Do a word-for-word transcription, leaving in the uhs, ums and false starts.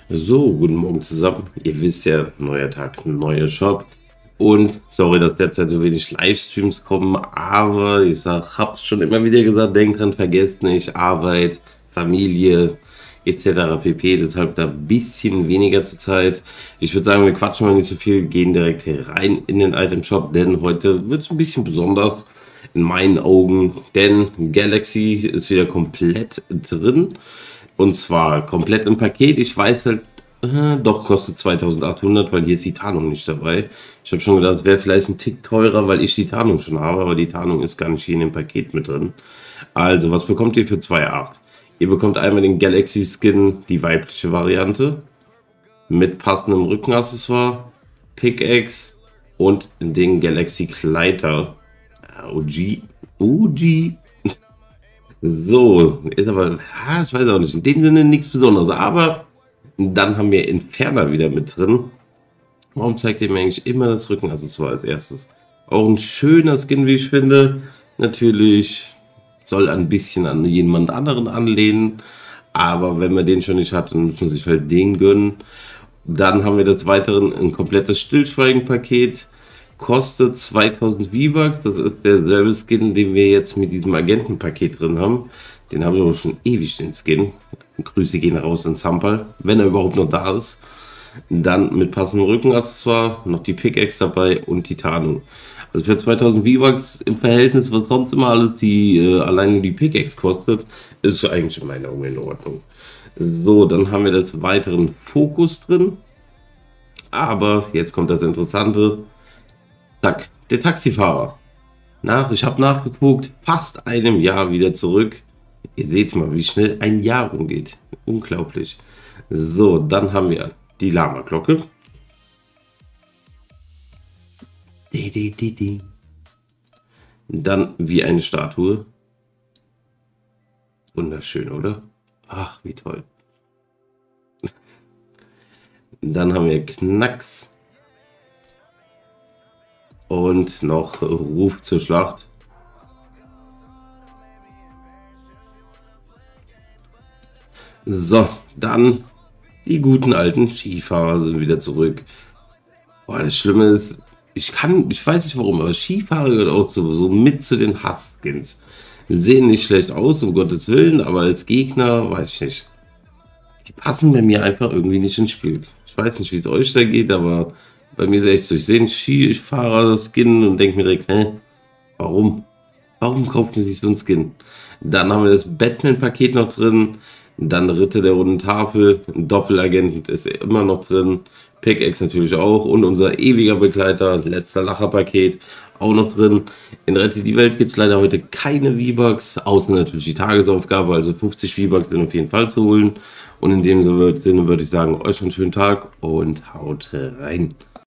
So, guten Morgen zusammen. Ihr wisst ja, neuer Tag, neuer Shop. Und sorry, dass derzeit so wenig Livestreams kommen, aber ich sag, hab's schon immer wieder gesagt, denkt dran, vergesst nicht, Arbeit, Familie, et cetera pp. Deshalb da ein bisschen weniger zur Zeit. Ich würde sagen, wir quatschen mal nicht so viel, gehen direkt hier rein in den Item Shop, denn heute wird es ein bisschen besonders in meinen Augen, denn Galaxy ist wieder komplett drin. Und zwar komplett im Paket. Ich weiß halt, äh, doch kostet zweitausendachthundert, weil hier ist die Tarnung nicht dabei. Ich habe schon gedacht, es wäre vielleicht ein Tick teurer, weil ich die Tarnung schon habe, aber die Tarnung ist gar nicht hier in dem Paket mit drin. Also, was bekommt ihr für zwei Komma acht? Ihr bekommt einmal den Galaxy Skin, die weibliche Variante, mit passendem Rückenaccessoire, Pickaxe und den Galaxy Kleider. O G. O G. So, ist aber, ja, ich weiß auch nicht, in dem Sinne nichts Besonderes, aber dann haben wir Inferna wieder mit drin. Warum zeigt ihr mir eigentlich immer das Rückenaccessoire als erstes? Auch ein schöner Skin, wie ich finde. Natürlich soll ein bisschen an jemand anderen anlehnen, aber wenn man den schon nicht hat, dann muss man sich halt den gönnen. Dann haben wir des Weiteren ein komplettes Stillschweigen-Paket. Kostet zweitausend V-Bucks. Das ist derselbe Skin, den wir jetzt mit diesem Agentenpaket drin haben. Den habe ich aber schon ewig, den Skin. Grüße gehen raus in Zampal, wenn er überhaupt noch da ist. Dann mit passendem Rückenaccessoire, noch die Pickaxe dabei und die Tarnung. Also für zweitausend V-Bucks im Verhältnis, was sonst immer alles die äh, alleine die Pickaxe kostet, ist eigentlich in meiner Augen in Ordnung. So, dann haben wir des Weiteren Fokus drin. Aber jetzt kommt das Interessante. Zack, der Taxifahrer. Nach, ich habe nachgeguckt, fast einem Jahr wieder zurück. Ihr seht mal, wie schnell ein Jahr umgeht. Unglaublich. So, dann haben wir die Lama-Glocke. Dann wie eine Statue. Wunderschön, oder? Ach, wie toll. Dann haben wir Knacks. Und noch Ruf zur Schlacht. So, dann die guten alten Skifahrer sind wieder zurück. Boah, das Schlimme ist, ich kann, ich weiß nicht warum, aber Skifahrer gehört auch so, so mit zu den Hass-Skins. Sehen nicht schlecht aus, um Gottes Willen, aber als Gegner, weiß ich nicht. Die passen bei mir einfach irgendwie nicht ins Spiel. Ich weiß nicht, wie es euch da geht, aber bei mir ist es echt so, ich sehe einen Skifahrer-Skin und denke mir direkt, hä, warum? Warum kauft man sich so einen Skin? Dann haben wir das Batman-Paket noch drin, dann Ritter der runden Tafel, ein Doppelagent ist immer noch drin, Pickaxe natürlich auch und unser ewiger Begleiter, letzter Lacher-Paket, auch noch drin. In Rette die Welt gibt es leider heute keine V-Bucks, außer natürlich die Tagesaufgabe, also fünfzig V-Bucks sind auf jeden Fall zu holen. Und in dem Sinne würde ich sagen, euch einen schönen Tag und haut rein.